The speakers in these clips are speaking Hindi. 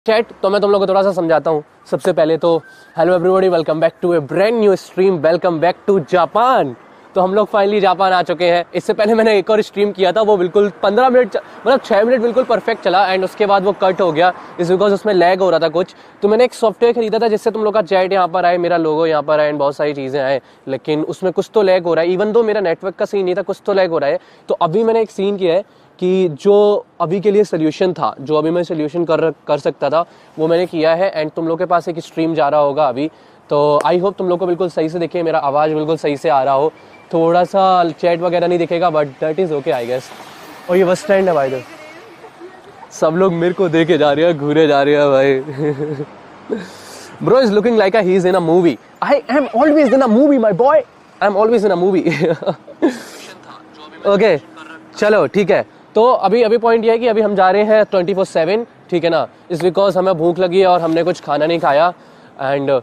चैट तो मैं तुम लोगों को थोड़ा सा समझाता हूँ। सबसे पहले तो hello everybody, welcome back to a brand new stream, welcome back to Japan. तो हम लोग फाइनली जापान आ चुके हैं। इससे पहले मैंने एक और स्ट्रीम किया था, वो बिल्कुल 15 मिनट मतलब 6 मिनट बिल्कुल परफेक्ट चला एंड उसके बाद वो कट हो गया इस बिकॉज उसमें लैग हो रहा था कुछ। तो मैंने एक सॉफ्टवेयर खरीदा था जिससे तुम लोग का चैट यहाँ पर आए, मेरा लोगो यहाँ पर आए एंड बहुत सारी चीज़ें आए, लेकिन उसमें कुछ तो लैग हो रहा है। इवन दो मेरा नेटवर्क का सीन नहीं था, कुछ तो लैग हो रहा है। तो अभी मैंने एक सीन किया है कि जो अभी के लिए सोल्यूशन था, जो अभी मैं सोल्यूशन कर सकता था, वो मैंने किया है एंड तुम लोग के पास एक स्ट्रीम जा रहा होगा अभी। तो आई होप तुम लोग को बिल्कुल सही से दिखे, मेरा आवाज़ बिल्कुल सही से आ रहा हो। थोड़ा सा चैट वगैरह नहीं दिखेगा but that is okay I guess. और ये बस स्टैंड है भाई, तो सब लोग मेरे को देखे जा रहे हैं, घूरे जा रहे हैं भाई। Bro is looking like he is in a movie. I am always in a movie my boy, I am always in a movie. Okay चलो ठीक है। तो अभी पॉइंट ये है कि अभी हम जा रहे हैं 24/7, ठीक है ना, इस बिकॉज हमें भूख लगी है और हमने कुछ खाना नहीं खाया। एंड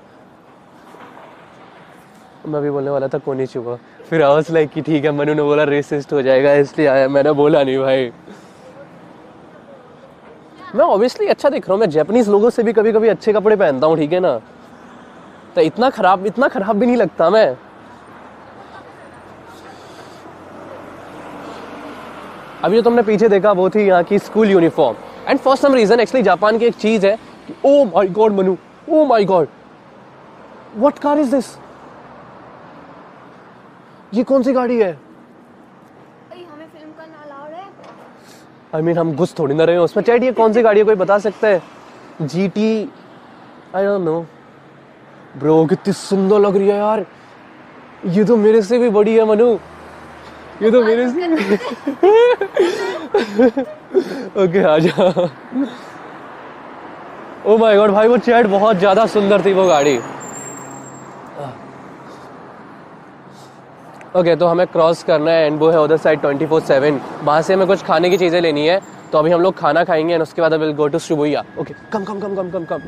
मैं भी बोलने वाला था कोनी चुका, फिर आई वाज लाइक कि ठीक है, मनु ने बोला रेसिस्ट हो जाएगा इसलिए आया, मैंने बोला नहीं भाई। मैं ऑब्वियसली अच्छा दिख रहा हूँ, मैं जापानीज लोगों से भी कभी कभी अच्छे कपड़े पहनता हूँ, ठीक है ना, तो इतना खराब भी नहीं लगता मैं। अभी जो तुमने पीछे देखा वो थी यहाँ की school uniform. And for some reason actually Japan की एक चीज है कि oh my God Manu, oh my God, what car is this? ये कौन सी गाड़ी है? हमें फिल्म करना अलाउड है? आई मीन हम घुस थोड़ी ना रहे हैं उसमें। चैट ये कौन सी गाड़ी है, कोई बता सकता है? GT, I don't know bro. कितनी सुंदर लग रही है यार, ये तो मेरे से भी बड़ी है मनु, ये तो मेरे से। ओके आ जा। ओ माय गॉड भाई, वो चैट बहुत ज्यादा सुंदर थी वो गाड़ी। ओके तो हमें क्रॉस करना है एंड वो है उधर साइड 24/7। वहां से हमें कुछ खाने की चीजें लेनी है, तो अभी हम लोग खाना खाएंगे एंड उसके बाद will go to Shibuya. Okay come come come come come come.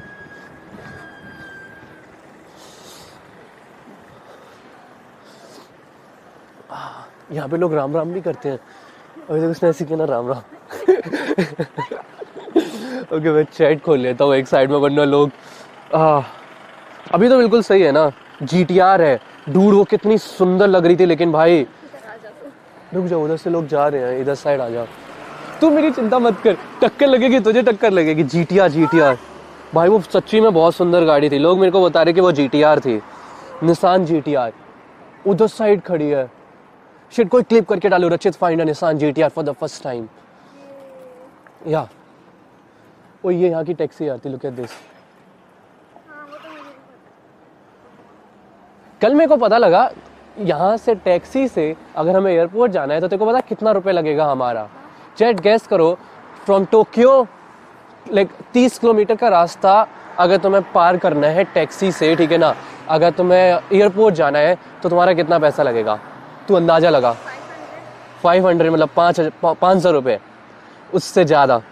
यहाँ पे लोग राम राम भी करते हैं। अभी तक उसने ऐसी किया ना राम राम। ओके मैं चैट खोल लेता हूँ एक साइड में, वरना लोग अभी तो बिल्कुल सही है ना। GTR है डूड, वो कितनी सुंदर लग रही थी, लेकिन भाई रुक जाओ, उधर से लोग जा रहे हैं, इधर साइड आ जाओ। तू मेरी चिंता मत कर, टक्कर लगेगी तुझे, टक्कर लगेगी। GTR भाई वो सच्ची में बहुत सुंदर गाड़ी थी। लोग मेरे को बता रहे कि वो GTR थी, निसान GTR उधर साइड खड़ी है। शिट कोई क्लिप करके डालो, Rachit find a Nissan GTR for the first time. या ओ ये यहाँ की टैक्सी आती, लुक एट दिस। कल मेरे को पता लगा यहाँ से टैक्सी से अगर हमें एयरपोर्ट जाना है तो तेरे को पता कितना रुपए लगेगा हमारा? चैट गैस करो, फ्रॉम टोक्यो लाइक 30 किलोमीटर का रास्ता अगर तुम्हें पार करना है टैक्सी से, ठीक है ना, अगर तुम्हें एयरपोर्ट जाना है तो तुम्हारा कितना पैसा लगेगा? तू अंदाजा लगा। 500 मतलब 500 रुपये, उससे ज़्यादा,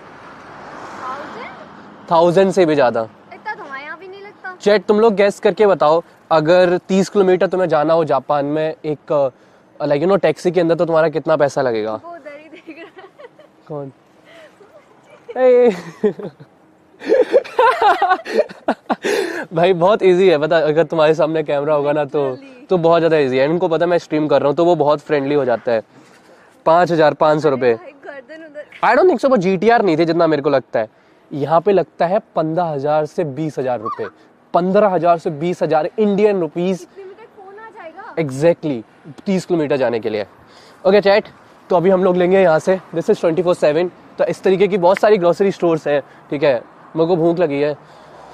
1000 से भी ज़्यादा। इतना तो हमारे यहाँ भी नहीं लगता। चैट तुम लोग गैस करके बताओ, अगर 30 किलोमीटर तुम्हें जाना हो जापान में एक लाइक यू नो टैक्सी के अंदर, तो तुम्हारा कितना पैसा लगेगा? वो उधर ही देख रहा है। कौन? भाई बहुत इजी है पता, अगर तुम्हारे सामने कैमरा होगा ना तो बहुत ज़्यादा इजी है। इनको पता मैं स्ट्रीम कर रहा हूँ तो वो बहुत फ्रेंडली हो जाता है। 5500 रुपये। आई डोंट थिंक सो वो GTR नहीं थे जितना मेरे को लगता है। यहाँ पे लगता है 15,000 से 20,000 रुपये, 15,000 से 20,000 इंडियन रुपीज एग्जैक्टली 30 किलोमीटर जाने के लिए। ओके चैट, तो अभी हम लोग लेंगे यहाँ से, दिस इज 24/7। तो इस तरीके की बहुत सारी ग्रोसरी स्टोर्स है, ठीक है। मेरे को भूख लगी है।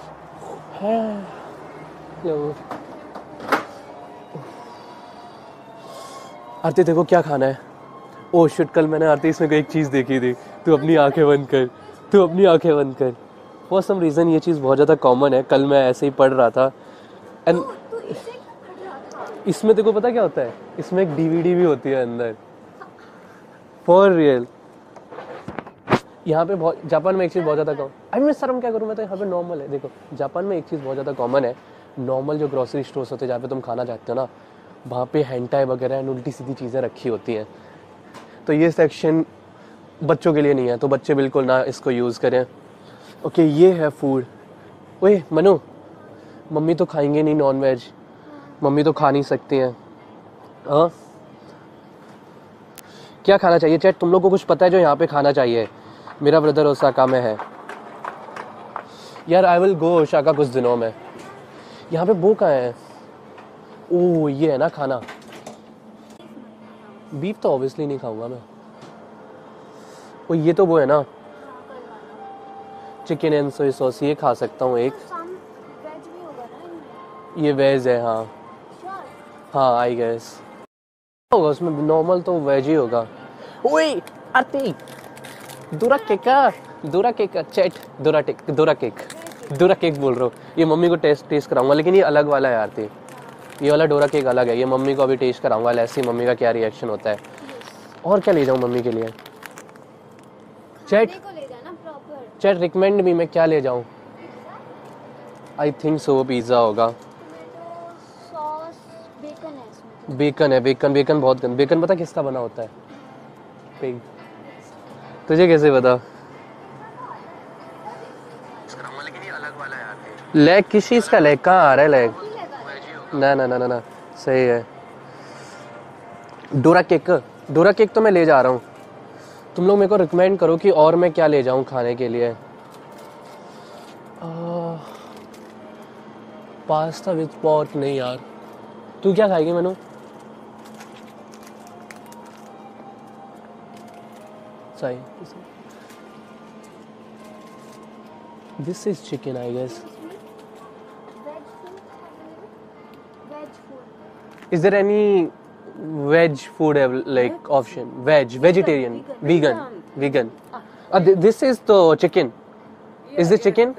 आरती देखो क्या खाना है। ओ शिट, कल मैंने आरती इसमें एक चीज़ देखी थी। तू अपनी आंखें बंद कर, तू अपनी आंखें बंद कर। फॉर सम रीज़न ये चीज़ बहुत ज़्यादा कॉमन है। कल मैं ऐसे ही पढ़ रहा था एंड इसमें देखो पता क्या होता है, इसमें एक DVD भी होती है अंदर, फॉर रियल। यहाँ पे बहुत, जापान में एक चीज़ बहुत ज़्यादा कॉमन, आई मैं शर्म क्या करूँ, मैं तो यहाँ पे नॉर्मल है। देखो जापान में एक चीज़ बहुत ज़्यादा कॉमन है, नॉर्मल जो ग्रोसरी स्टोर्स होते हैं जहाँ पे तुम खाना चाहते हो ना, वहाँ पे हेंटाई वगैरह एंड उल्टी सीधी चीज़ें रखी होती हैं। तो ये सेक्शन बच्चों के लिए नहीं है, तो बच्चे बिल्कुल ना इसको यूज़ करें। ओके ये है फूड। ओए मनु, मम्मी तो खाएंगे नहीं नॉन वेज, मम्मी तो खा नहीं सकती हैं। हाँ क्या खाना चाहिए चैट? तुम लोग को कुछ पता है जो यहाँ पे खाना चाहिए? मेरा ब्रदर ओसाका में है यार। आई विल गो ओसाका कुछ दिनों में। यहाँ पे वो कहाँ है? ओह ये है ना खाना। बीफ तो ऑब्वियसली नहीं खाऊंगा मैं। ओ ये तो वो है ना चिकन एंड सोया सॉस, ये खा सकता हूँ एक। वेज भी होगा ना इनमें? ये वेज है हाँ। श्योर? हाँ आई गेस होगा उसमें, नॉर्मल तो वेज ही होगा। ओए आरती दूरा केक चैट, दूरा केक बोल रहा हूँ। ये मम्मी को टेस्ट कराऊंगा, लेकिन ये अलग वाला है आरती। ये वाला डोरा केक अलग है, ये मम्मी को अभी टेस्ट कराऊंगा, ऐसी मम्मी का क्या रिएक्शन होता है। और क्या ले जाऊँ मम्मी के लिए? चैट खाने को ले जाना प्रॉपर। चैट रिकमेंड भी, मैं क्या ले जाऊँ? आई थिंक सो पिज्ज़ा होगा। टोमेटो सॉस बेकन है इसमें। बेकन है, बेकन बहुत गंद। बेकन पता किसका बना होता है? पिग। तुझे कैसे पता? लेकिन ये अलग वाला है। लेग किस चीज का लेग? कहाँ आ रहा है लेग? ना ना ना ना ना सही है। डोरा केक तो मैं ले जा रहा हूँ। तुम लोग मेरे को रिकमेंड करो कि और मैं क्या ले जाऊँ खाने के लिए। पास्ता विद पॉर्क नहीं यार। तू क्या खाएगी मनु? सही this is chicken I guess. Is there any veg food like option? Vegetarian, vegan. This is the chicken. Is this chicken?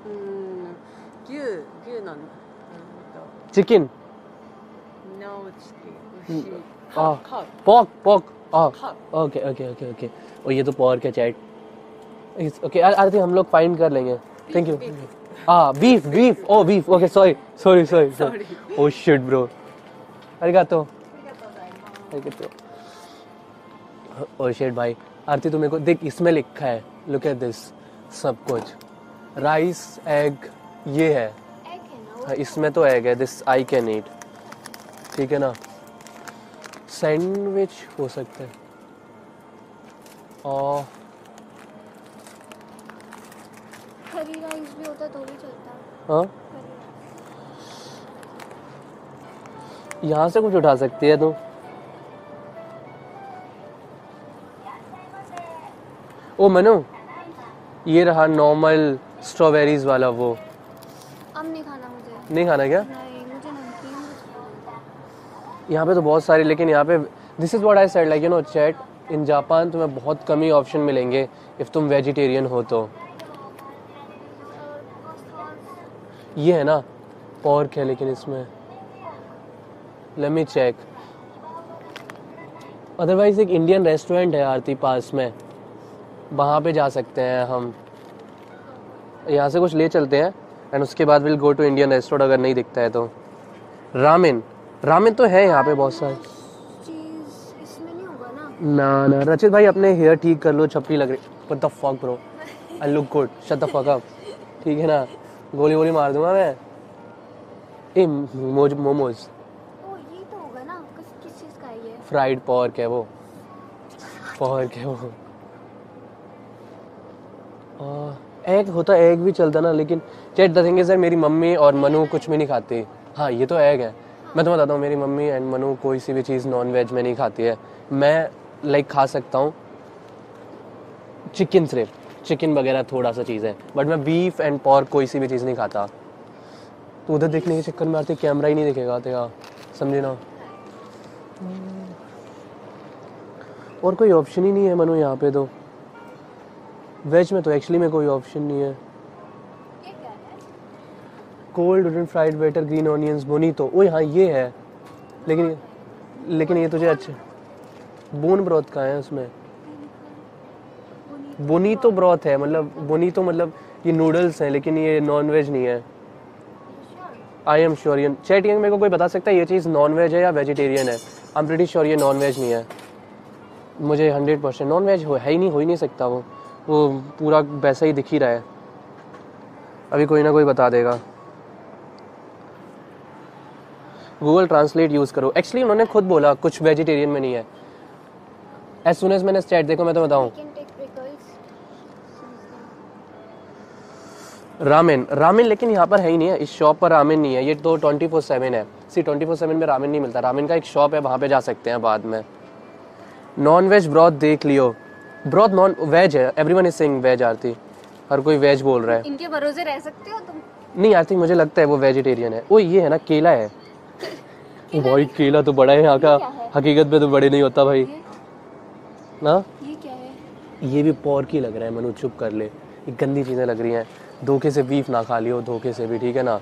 牛なの。 Chicken. No chicken. Ah, Cow. pork. Ah, Cow. okay. और ये तो pork है चैट। Okay, आरती हम लोग फाइंड कर लेंगे। Thank you. Beef. Oh, beef. Okay, sorry. Oh shit, bro. arigato. Oh shit भाई। आरती तू मेरे को देख, इसमें लिखा है, look at this, सब कुछ राइस एग ये है। एग है ना हाँ, इसमें तो एग है, दिस आई कैन ईट। ठीक है ना। सैंडविच हो सकता है। और करी राइस भी होता तो भी चलता है। हाँ यहाँ से कुछ उठा सकती है तू। ओ मनु, ये रहा नॉर्मल स्ट्रॉबेरीज वाला वो। अब नहीं खाना मुझे। नहीं खाना क्या? नहीं मुझे नमकीन। यहाँ पे तो बहुत सारे, लेकिन यहाँ पे this is what I said like you know chat, in Japan तुम्हें बहुत कम ही ऑप्शन मिलेंगे इफ तुम वेजिटेरियन हो तो। ये है ना पॉर्क है, लेकिन इसमें लेट मी चेक। अदरवाइज एक इंडियन रेस्टोरेंट है आरती पास में, वहाँ पे जा सकते हैं हम। यहाँ से कुछ ले चलते हैं एंड उसके बाद will go to Indian restaurant अगर नहीं दिखता है तो। रामेन तो है यहाँ पे बहुत सारे। चीज इसमें नहीं होगा ना? ना रचित भाई अपने हेयर ठीक कर लो, छपरी लग रही। What the fuck bro, I look good, shut the fuck up. ठीक है ना, गोली मार दूंगा मैं। ए मोमोज। ओ ये तो होगा ना, किस चीज का है ये? फ्राइड पॉर्क है वो। एग होता, एग भी चलता ना, लेकिन चैट द थिंग इज मेरी मम्मी और मनु कुछ भी नहीं खाती। हाँ ये तो एग है। मैं तुम्हें बताता हूँ, मेरी मम्मी एंड मनु कोई सी भी चीज़ नॉन वेज में नहीं खाती है। मैं लाइक खा सकता हूँ चिकन, सिर्फ चिकन वगैरह थोड़ा सा चीज़ है, बट मैं बीफ एंड पॉर्क कोई सी भी चीज़ नहीं खाता। तो उधर देखने के चक्कर में आते कैमरा ही नहीं दिखेगा तेरा, समझे ना। और कोई ऑप्शन ही नहीं है मनु यहाँ पे तो। वेज में तो एक्चुअली में कोई ऑप्शन नहीं है। ये क्या है? Cold wooden fried waiter green onions bonito. ओए हाँ ये है, लेकिन ये तुझे अच्छे बोन ब्रॉथ का है उसमें। बोनीतो ब्रॉथ है, मतलब बोनीतो मतलब ये नूडल्स हैं, लेकिन ये नॉन वेज नहीं है। I am sure. ये चैट मेरे को कोई बता सकता है ये चीज़ नॉन वेज है या वेजिटेरियन है? आई एम प्रीटी श्योर ये नॉन वेज नहीं है। मुझे 100% नॉन वेज है ही नहीं, हो ही नहीं सकता वो पूरा वैसा ही दिख ही रहा है। अभी कोई ना कोई बता देगा। गूगल ट्रांसलेट यूज़ करो। एक्चुअली उन्होंने खुद बोला कुछ वेजिटेरियन में नहीं है। एज सुन एज मैंने चैट देखो मैं तो बताऊँ, We can take pickles. Ramen ramen लेकिन यहाँ पर है ही नहीं है, इस शॉप पर रामेन नहीं है। ये तो 24/7 है। सी 24/7 में रामेन नहीं मिलता। रामेन का एक शॉप है, वहाँ पे जा सकते हैं बाद में। नॉन वेज ब्रॉथ देख लियो। ब्रॉथ नॉन वेज है। एवरीवन इज सेइंग वेज आरती। हर कोई वेज बोल रहा है। इनके भरोसे रह सकते हो तुम? नहीं आरती मुझे लगता है वो वेजिटेरियन है। ओ ये है ना केला है। भाई केला तो बड़ा है यहाँ का। क्या है? हकीकत में तो बड़े नहीं होता भाई ना। ये क्या है? ये भी पोर्क ही लग रहा है। मनु चुप कर ले, ये गंदी चीज़ें लग रही हैं। धोखे से बीफ ना खा लियो, धोखे से भी, ठीक है ना।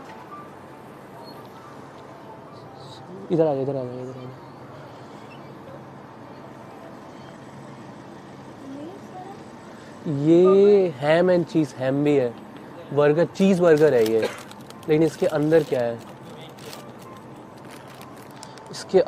इधर आ जा, इधर आ जा, इधर आ जा। ये हैम एंड चीज़, हैम भी है। बर्गर, चीज़ बर्गर है ये। लेकिन इसके अंदर क्या है? इसके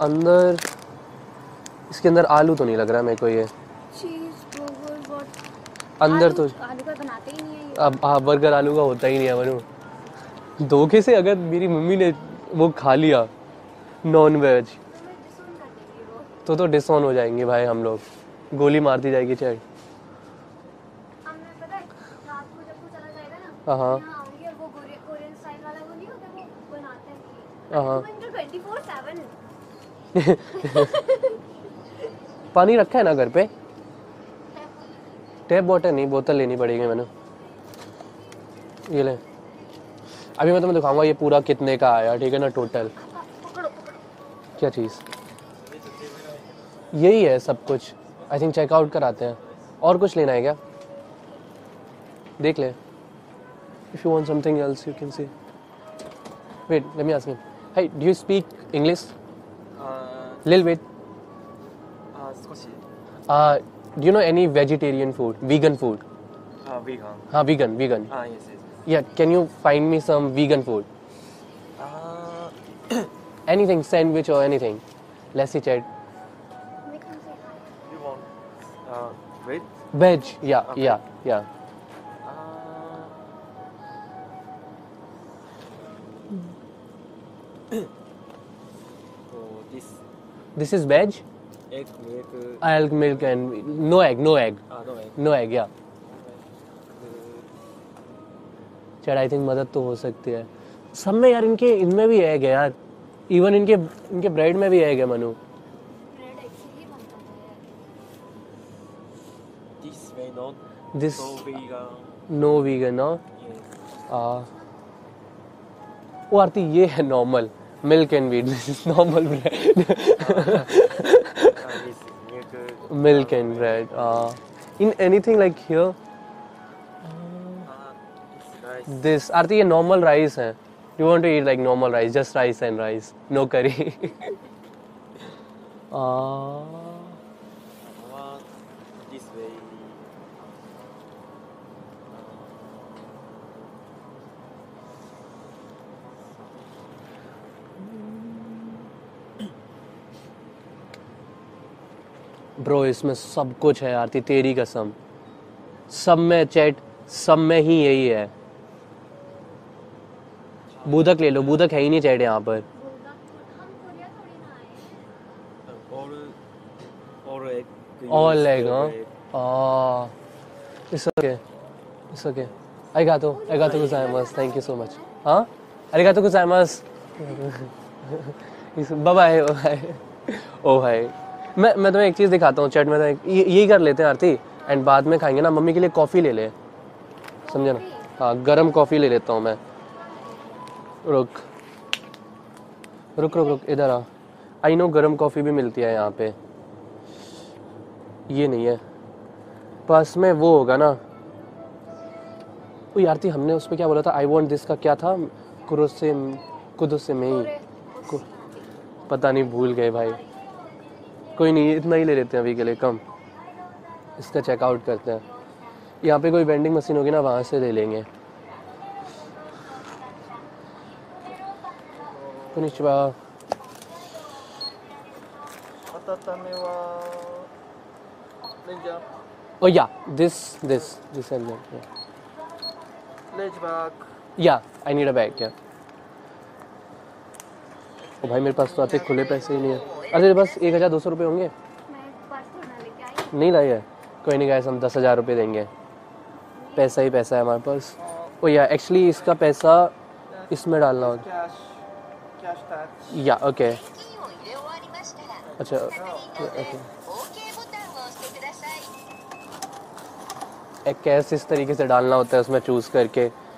अंदर आलू तो नहीं लग रहा मेरे को ये। चीज बर्गर व्हाट? अंदर तो आलू का बनाते ही नहीं है ये। अब हाँ, बर्गर आलू का होता ही नहीं है मनु। धोखे से अगर मेरी मम्मी ने वो खा लिया नॉन वेज तो डिसऑन हो जाएंगे भाई हम लोग। गोली मार दी जाएगी चैट। हमें पता है रात को जब वो चला जाएगा ना, हाँ हाँ यहाँ आऊंगी और वो कोरियन स्टाइल वाला वो नहीं होता वो बनाते हैं। हाँ। 24/7 पानी रखा है ना घर पे? टैप वाटर नहीं, बोतल लेनी पड़ेगी मैंने। ये ले, अभी मैं तुम्हें दिखाऊंगा ये पूरा कितने का आया, ठीक है ना, टोटल। क्या चीज़? यही है सब कुछ। आई थिंक चेकआउट कराते हैं। और कुछ लेना है क्या? देख ले। If you want something else you can see. Wait let me ask you, hi do you speak English? Little bit. 少し Do you know any vegetarian food, vegan food? ビーガン हाँ vegan yes yes yeah, can you find me some vegan food? Anything, sandwich or anything. Let's see chat. you want wait Veg, yeah, Okay. yeah. so this This is veg? egg milk I'll milk and no egg, no egg no egg, yeah. Chat I think मदद तो हो सकती है सब में यार। इनमें भी एग है यार। इवन इनके ब्रेड में भी एग है मनु। ब्रेड एक्चुअली बनता है। this way not this so vegan no vegan no. yes oh Aarti ये है normal milk and wheat. This is normal bread. this milk Milk and bread. In anything like here, it's nice this Aarti ये normal rice है. You want to eat like normal rice, just rice and rice, no curry. what this way bro इसमें सब कुछ है आरती, तेरी कसम। सब में चैट, सब में ही यही है। बूदक ले लो, बूदक है ही नहीं चैट यहाँ पर। हम कोरिया थोड़ी ना आए हैं। all egg All egg, use huh? bread. It's okay. It's okay. Arigato gozaimasu. Thank you so much. हाँ? Arigato gozaimasu. Bye bye. ओ भाई, मैं तुम्हें एक चीज़ दिखाता हूँ चैट में। यही कर लेते हैं आरती, एंड बाद में खाएंगे ना। मम्मी के लिए कॉफ़ी ले ले, समझे ना। हाँ गरम कॉफ़ी ले लेता हूँ मैं। रुक रुक रुक रुक इधर आ। आई नो गरम कॉफ़ी भी मिलती है यहाँ पे। ये नहीं है पास में, वो होगा ना। ओ यार थी हमने उस पर क्या बोला था? आई वॉन्ट दिस का क्या था? कुदुसे में ही पता नहीं, भूल गए भाई। कोई नहीं, इतना ही ले लेते हैं अभी के लिए। कम इसका चेकआउट करते हैं। यहाँ पे कोई वेंडिंग मशीन होगी ना, वहाँ से ले लेंगे। कोनिचिवा। 温めはレンジャー Oh yeah, this and that. Yeah. Luggage bag. या आई नीड अ बैग क्या। ओ भाई मेरे पास तो आते खुले पैसे ही नहीं है। अरे तेरे पास 1200 रुपये होंगे? मैं पर्स तो ना लेके आई। नहीं लाई है? कोई नहीं गाइस, हम 10,000 रुपये देंगे, पैसा ही पैसा है हमारे पास। ओ या एक्चुअली इसका पैसा इसमें डालना होगा। Cash tax. या ओके 現金を入れ終わりましたら अच्छा 係員ので ओके। OK ボタンを押してください。 एक कैश इस तरीके से डालना होता है उसमें चूज़ करके